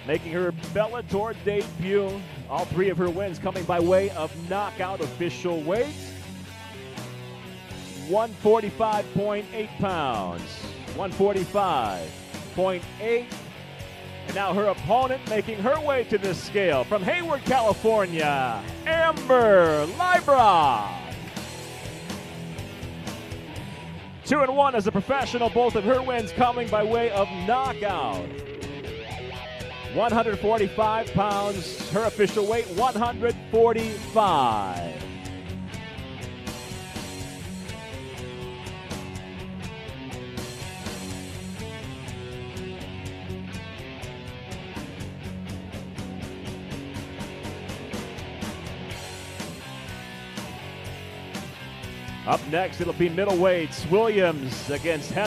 making her Bellator debut. All three of her wins coming by way of knockout. Official weight 145.8 pounds. 145.8. And now her opponent making her way to this scale from Hayward, California, Amber Leibrock. 2-1 as a professional, both of her wins coming by way of knockout. 145 pounds, her official weight 145. Up next, it'll be middleweights. Williams against